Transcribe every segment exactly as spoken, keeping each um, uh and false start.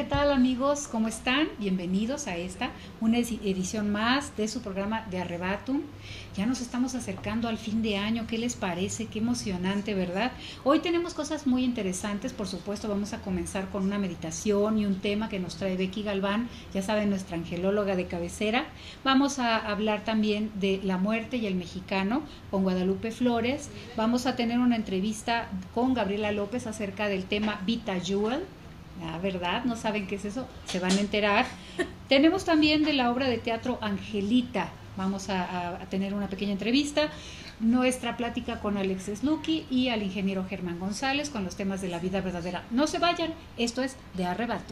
tal amigos? ¿Cómo están? Bienvenidos a esta, una edición más de su programa de Arrebatum. Ya nos estamos acercando al fin de año, ¿qué les parece? Qué emocionante, ¿verdad? Hoy tenemos cosas muy interesantes, por supuesto vamos a comenzar con una meditación y un tema que nos trae Becky Galván, ya saben, nuestra angelóloga de cabecera. Vamos a hablar también de la muerte y el mexicano con Guadalupe Flores. Vamos a tener una entrevista con Gabriela López acerca del tema Vita Jewel. La verdad, no saben qué es eso, se van a enterar. Tenemos también de la obra de teatro Angelita, vamos a, a, a tener una pequeña entrevista, nuestra plática con Alex Slucky y al ingeniero Germán González con los temas de la vida verdadera. No se vayan, esto es de Arrebato.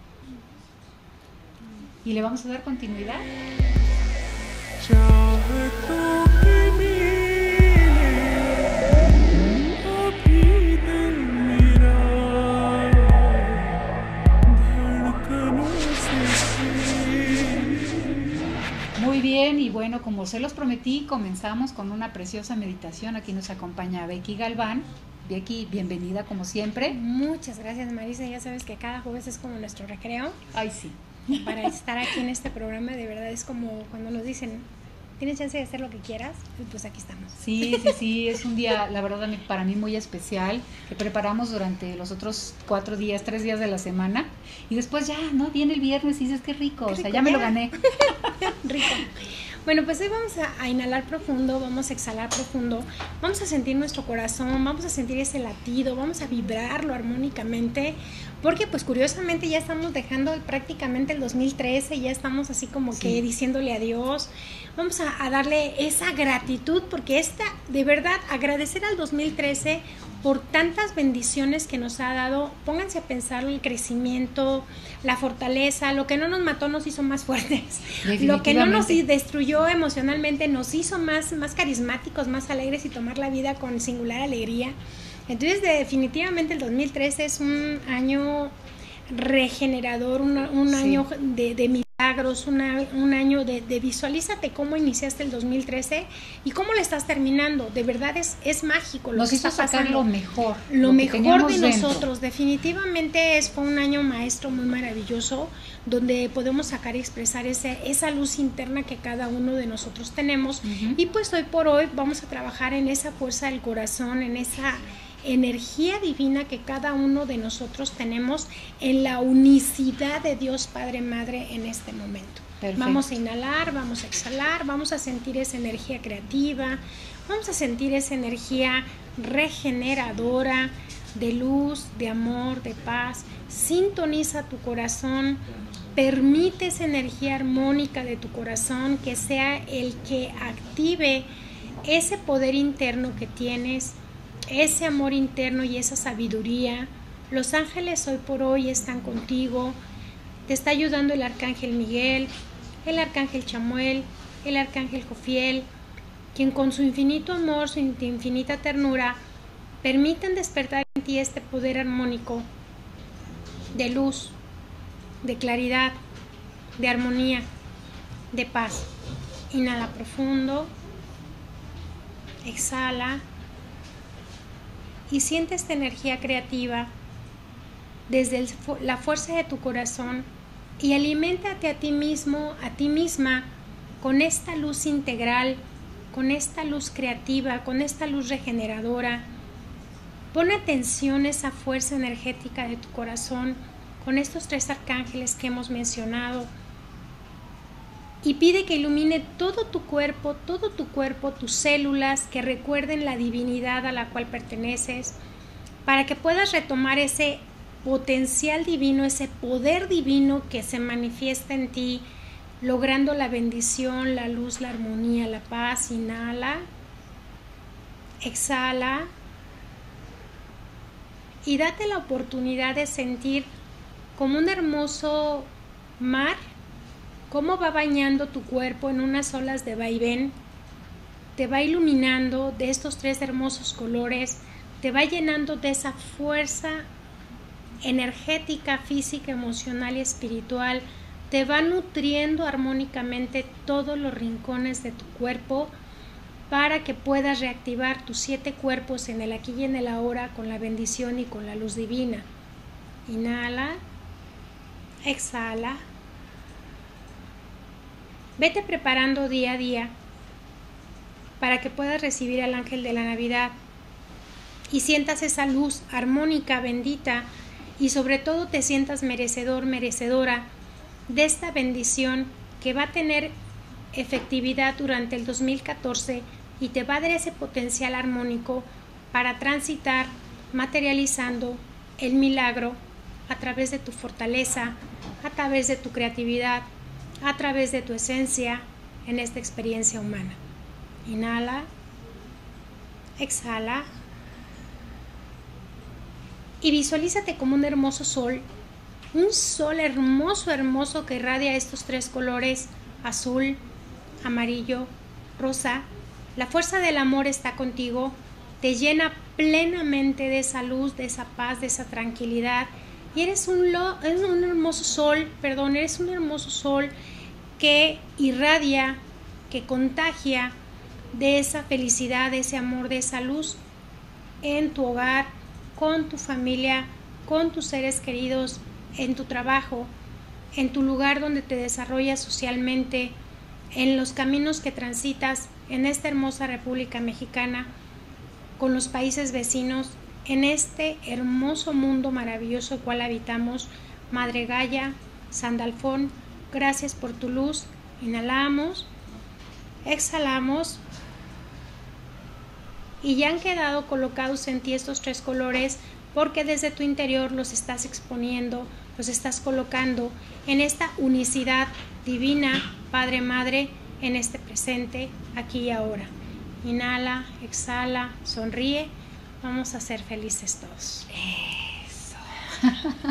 Y le vamos a dar continuidad. Muy bien, y bueno, como se los prometí, comenzamos con una preciosa meditación. Aquí nos acompaña Becky Galván. Becky, bienvenida como siempre. Muchas gracias, Marisa. Ya sabes que cada jueves es como nuestro recreo. Ay, sí. Para estar aquí en este programa, de verdad es como cuando nos dicen, ¿tienes chance de hacer lo que quieras? Pues aquí estamos. Sí, sí, sí, es un día, la verdad, para mí muy especial, que preparamos durante los otros cuatro días, tres días de la semana, y después ya, ¿no? Viene el viernes y dices, qué rico, qué rico, o sea, ya, ya me lo gané. Rico. Bueno, pues hoy vamos a, a inhalar profundo, vamos a exhalar profundo, vamos a sentir nuestro corazón, vamos a sentir ese latido, vamos a vibrarlo armónicamente, porque pues curiosamente ya estamos dejando prácticamente el dos mil trece, ya estamos así como sí. que diciéndole adiós. Vamos a, a darle esa gratitud, porque esta, de verdad, agradecer al dos mil trece por tantas bendiciones que nos ha dado. Pónganse a pensar el crecimiento, la fortaleza, lo que no nos mató nos hizo más fuertes, lo que no nos destruyó emocionalmente nos hizo más, más carismáticos, más alegres y tomar la vida con singular alegría. Entonces definitivamente el dos mil trece es un año regenerador, una, un sí. año de, de milagros, una, un año de, de visualízate cómo iniciaste el dos mil trece y cómo le estás terminando. De verdad es, es mágico lo Nos que hizo está sacar pasando. lo mejor, lo, lo mejor de dentro. nosotros. Definitivamente es, fue un año maestro muy maravilloso, donde podemos sacar y expresar ese, esa luz interna que cada uno de nosotros tenemos. Uh-huh. Y pues hoy por hoy vamos a trabajar en esa fuerza del corazón, en esa energía divina que cada uno de nosotros tenemos, en la unicidad de Dios Padre Madre en este momento. Perfecto. Vamos a inhalar, vamos a exhalar, vamos a sentir esa energía creativa, vamos a sentir esa energía regeneradora de luz, de amor, de paz. Sintoniza tu corazón, permite esa energía armónica de tu corazón que sea el que active ese poder interno que tienes, ese amor interno y esa sabiduría. Los ángeles hoy por hoy están contigo, te está ayudando el arcángel Miguel, el arcángel Chamuel, el arcángel Jofiel, quien con su infinito amor, su infinita ternura, permiten despertar en ti este poder armónico de luz, de claridad, de armonía, de paz. Inhala profundo, exhala y siente esta energía creativa desde el, la fuerza de tu corazón y aliméntate a ti mismo, a ti misma con esta luz integral, con esta luz creativa, con esta luz regeneradora. Pon atención a esa fuerza energética de tu corazón con estos tres arcángeles que hemos mencionado y pide que ilumine todo tu cuerpo, todo tu cuerpo, tus células, que recuerden la divinidad a la cual perteneces, para que puedas retomar ese potencial divino, ese poder divino que se manifiesta en ti, logrando la bendición, la luz, la armonía, la paz. Inhala, exhala y date la oportunidad de sentir como un hermoso mar, cómo va bañando tu cuerpo en unas olas de vaivén, te va iluminando de estos tres hermosos colores, te va llenando de esa fuerza energética, física, emocional y espiritual, te va nutriendo armónicamente todos los rincones de tu cuerpo para que puedas reactivar tus siete cuerpos en el aquí y en el ahora con la bendición y con la luz divina. Inhala, exhala. Vete preparando día a día para que puedas recibir al ángel de la Navidad y sientas esa luz armónica, bendita, y sobre todo te sientas merecedor, merecedora de esta bendición que va a tener efectividad durante el dos mil catorce y te va a dar ese potencial armónico para transitar materializando el milagro a través de tu fortaleza, a través de tu creatividad, a través de tu esencia en esta experiencia humana. Inhala, exhala y visualízate como un hermoso sol, un sol hermoso, hermoso que irradia estos tres colores: azul, amarillo, rosa. La fuerza del amor está contigo, te llena plenamente de esa luz, de esa paz, de esa tranquilidad. Y eres un, lo, eres un hermoso sol, perdón, eres un hermoso sol que irradia, que contagia de esa felicidad, de ese amor, de esa luz en tu hogar, con tu familia, con tus seres queridos, en tu trabajo, en tu lugar donde te desarrollas socialmente, en los caminos que transitas en esta hermosa República Mexicana, con los países vecinos, en este hermoso mundo maravilloso el cual habitamos. Madre Gaia, Sandalfón, gracias por tu luz. Inhalamos, exhalamos y ya han quedado colocados en ti estos tres colores porque desde tu interior los estás exponiendo, los estás colocando en esta unicidad divina, Padre, Madre, en este presente, aquí y ahora. Inhala, exhala, sonríe. Vamos a ser felices todos. Eso.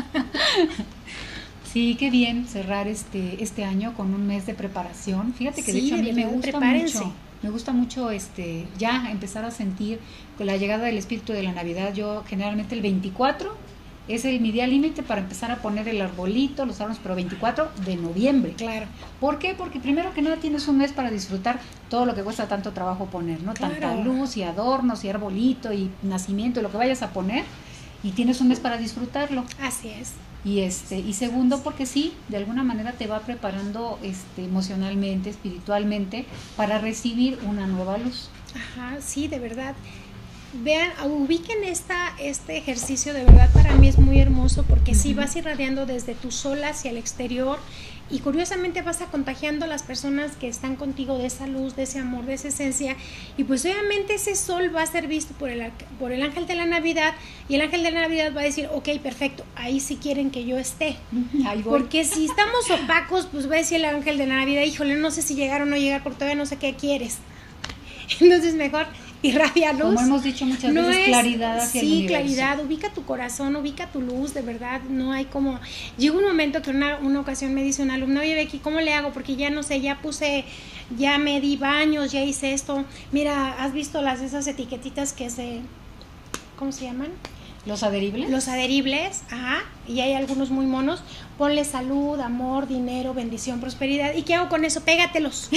Sí, qué bien cerrar este, este año con un mes de preparación. Fíjate que sí, de hecho a mí de me verdad, gusta prepárense. mucho. Me gusta mucho este ya empezar a sentir con la llegada del espíritu de la Navidad. Yo generalmente el veinticuatro es el, mi día límite para empezar a poner el arbolito, los árboles, pero veinticuatro de noviembre. Claro. ¿Por qué? Porque primero que nada tienes un mes para disfrutar todo lo que cuesta tanto trabajo poner, ¿no? Claro. Tanta luz y adornos y arbolito y nacimiento y lo que vayas a poner, y tienes un mes para disfrutarlo. Así es. Y este y segundo porque sí, de alguna manera te va preparando este emocionalmente, espiritualmente para recibir una nueva luz. Ajá, sí, de verdad. Vean, ubiquen esta, este ejercicio, de verdad para mí es muy hermoso porque uh-huh. sí vas irradiando desde tu sol hacia el exterior y curiosamente vas a contagiando a las personas que están contigo de esa luz, de ese amor, de esa esencia, y pues obviamente ese sol va a ser visto por el, por el ángel de la Navidad, y el ángel de la Navidad va a decir, ok, perfecto, ahí sí quieren que yo esté. Ahí voy. Porque si estamos opacos, pues va a decir el ángel de la Navidad, híjole, no sé si llegar o no llegar porque todavía no sé qué quieres. Entonces mejor irradia luz. Como hemos dicho muchas no veces, es, claridad hacia sí, el universo. Claridad, ubica tu corazón, ubica tu luz, de verdad, no hay como... Llega un momento que una, una ocasión me dice un alumno, oye Becky, ¿cómo le hago? Porque ya no sé, ya puse, ya me di baños, ya hice esto. Mira, ¿has visto las esas etiquetitas que se... ¿Cómo se llaman? ¿Los adheribles? Los adheribles, ajá, y hay algunos muy monos. Ponle salud, amor, dinero, bendición, prosperidad. ¿Y qué hago con eso? Pégatelos.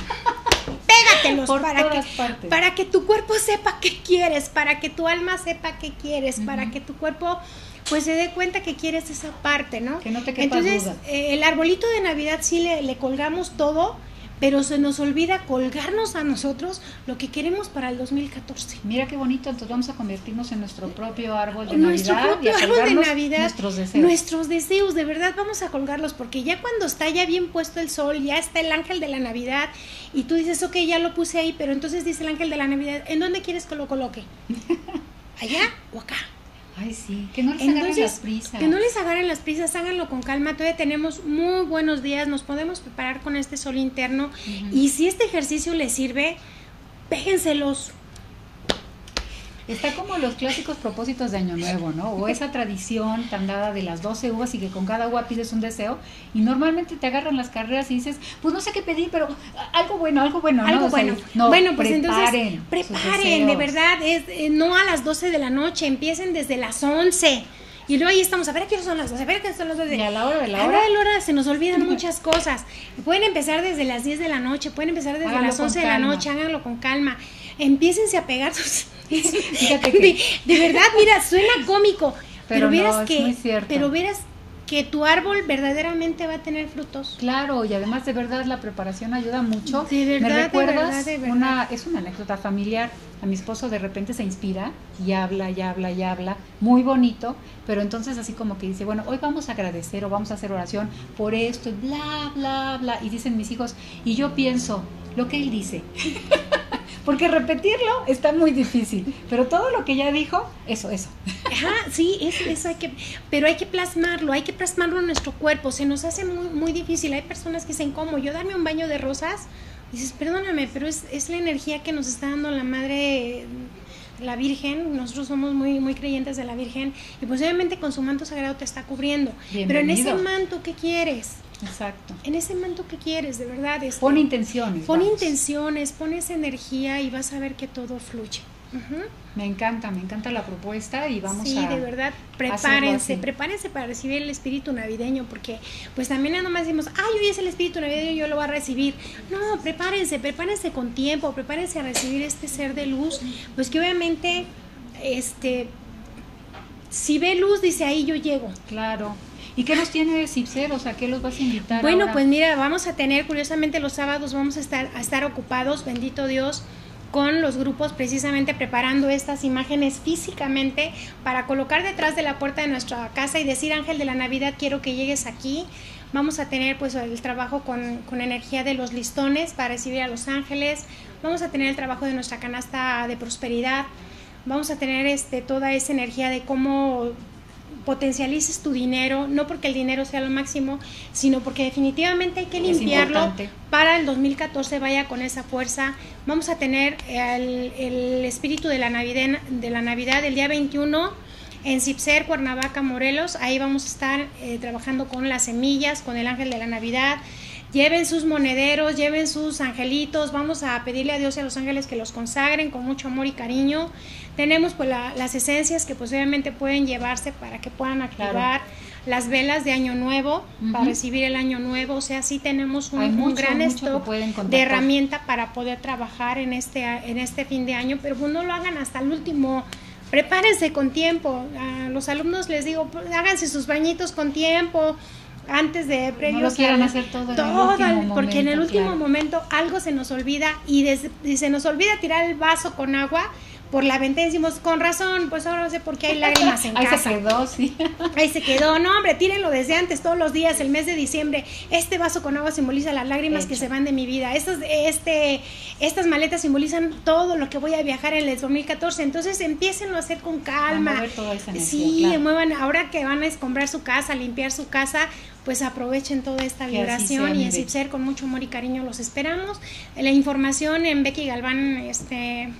Pégatelos por para todas que, partes. para que tu cuerpo sepa qué quieres, para que tu alma sepa qué quieres, uh-huh. para que tu cuerpo pues se dé cuenta que quieres esa parte, ¿no? Que no te quepa Entonces, duda. Eh, el arbolito de Navidad sí le, le colgamos todo, pero se nos olvida colgarnos a nosotros lo que queremos para el dos mil catorce. Mira qué bonito, entonces vamos a convertirnos en nuestro propio árbol de nuestro Navidad. propio y a árbol de Navidad, nuestros deseos. Nuestros deseos, de verdad vamos a colgarlos, porque ya cuando está ya bien puesto el sol, ya está el ángel de la Navidad, y tú dices, ok, ya lo puse ahí, pero entonces dice el ángel de la Navidad, ¿en dónde quieres que lo coloque? ¿Allá o acá? Ay, sí, que no les Entonces, agarren las prisas. Que no les agarren las prisas, háganlo con calma. Todavía tenemos muy buenos días, nos podemos preparar con este sol interno. Uh-huh. Y si este ejercicio les sirve, péguenselos. Está como los clásicos propósitos de Año Nuevo, ¿no? O esa tradición tan dada de las doce uvas y que con cada uva pides un deseo, y normalmente te agarran las carreras y dices, pues no sé qué pedir, pero algo bueno, algo bueno, ¿no? Algo O sea, bueno. no, bueno, pues preparen entonces, preparen, de verdad, es, eh, no a las doce de la noche, empiecen desde las once. Y luego ahí estamos, a ver a qué son las doce, a ver a qué son las doce. Y a la hora de la hora. A hora. la hora de la hora se nos olvidan muchas cosas. Pueden empezar desde las diez de la noche, pueden empezar desde háganlo las once de calma. la noche, háganlo con calma. Empiécense a pegar sus... Fíjate que... de, de verdad, mira, suena cómico, pero, pero no, verás es que, muy cierto. pero verás que tu árbol verdaderamente va a tener frutos. Claro, y además de verdad la preparación ayuda mucho. De verdad, ¿Me recuerdas? de verdad, de verdad. Una, es una anécdota familiar. A mi esposo de repente se inspira y habla, y habla, y habla, muy bonito, pero entonces así como que dice, bueno, hoy vamos a agradecer o vamos a hacer oración por esto, y bla, bla, bla, y dicen mis hijos, y yo pienso lo que él dice, porque repetirlo está muy difícil, pero todo lo que ya dijo, eso, eso. Ajá, sí, eso, eso hay que, pero hay que plasmarlo, hay que plasmarlo en nuestro cuerpo, se nos hace muy, muy difícil. Hay personas que dicen, ¿cómo? Yo darme un baño de rosas. Dices, perdóname, pero es, es la energía que nos está dando la Madre, la Virgen. Nosotros somos muy, muy creyentes de la Virgen, y pues obviamente con su manto sagrado te está cubriendo. Bienvenido. Pero en ese manto, ¿qué quieres? Exacto. En ese manto, ¿qué quieres? De verdad. Este, pon intenciones. Pon vamos. intenciones, pon esa energía y vas a ver que todo fluye. Uh-huh. Me encanta, me encanta la propuesta y vamos sí, a... Sí, de verdad, prepárense, prepárense para recibir el espíritu navideño, porque pues también no nomás decimos, ay, hoy es el espíritu navideño, yo lo voy a recibir. No, prepárense, prepárense con tiempo, prepárense a recibir este ser de luz, pues que obviamente, este, si ve luz, dice, ahí yo llego. Claro. ¿Y qué nos tiene Cipser? O sea, ¿qué los vas a invitar Bueno, ahora? Pues mira, vamos a tener, curiosamente los sábados vamos a estar, a estar ocupados, bendito Dios, con los grupos precisamente preparando estas imágenes físicamente para colocar detrás de la puerta de nuestra casa y decir, ángel de la Navidad, quiero que llegues aquí. Vamos a tener pues el trabajo con, con energía de los listones para recibir a los ángeles. Vamos a tener el trabajo de nuestra canasta de prosperidad. Vamos a tener este, toda esa energía de cómo potencialices tu dinero, no porque el dinero sea lo máximo, sino porque definitivamente hay que limpiarlo para el dos mil catorce, vaya con esa fuerza. Vamos a tener el, el espíritu de la Navidad, de la Navidad el día veintiuno en Cipser, Cuernavaca, Morelos. Ahí vamos a estar eh, trabajando con las semillas, con el ángel de la Navidad. Lleven sus monederos, lleven sus angelitos, vamos a pedirle a Dios y a los ángeles que los consagren con mucho amor y cariño. Tenemos pues la, las esencias que pues obviamente pueden llevarse para que puedan activar, claro, las velas de Año Nuevo, uh-huh, para recibir el Año Nuevo. O sea, sí tenemos un, mucho, un gran stock de herramienta para poder trabajar en este, en este fin de año, pero pues no lo hagan hasta el último. Prepárense con tiempo. A los alumnos les digo, pues, háganse sus bañitos con tiempo, antes de previos, no lo quieran hacer todo, todo en el último porque momento, en el último claro, momento algo se nos olvida y, des, y se nos olvida tirar el vaso con agua por la ventana y decimos, con razón, pues ahora no sé por qué hay lágrimas en ahí casa. Ahí se quedó, sí. Ahí se quedó, no hombre, tírenlo desde antes, todos los días, el mes de diciembre. Este vaso con agua simboliza las lágrimas Hecho. que se van de mi vida. Estos, este, estas maletas simbolizan todo lo que voy a viajar en el dos mil catorce. Entonces empiecen a hacer con calma. A mover toda esa energía, sí, claro. muevan, ahora que van a escombrar su casa, limpiar su casa, pues aprovechen toda esta que vibración y en Cipser con mucho amor y cariño los esperamos. La información en Becky Galván, este...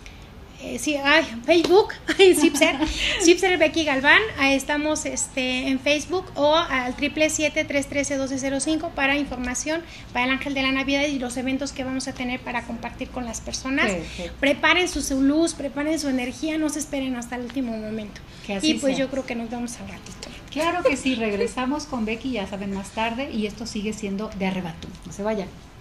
Eh, sí, ay, Facebook, Cipser, Cipser Becky Galván, ahí estamos este, en Facebook o al triple siete, tres uno tres, uno dos cero cinco para información para el Ángel de la Navidad y los eventos que vamos a tener para compartir con las personas. Perfecto. Preparen su, su luz, preparen su energía, no se esperen hasta el último momento. Que así y pues sea. Yo creo que nos vemos al ratito. Claro que sí, regresamos con Becky, ya saben, más tarde, y esto sigue siendo de Arrebato. No se vayan.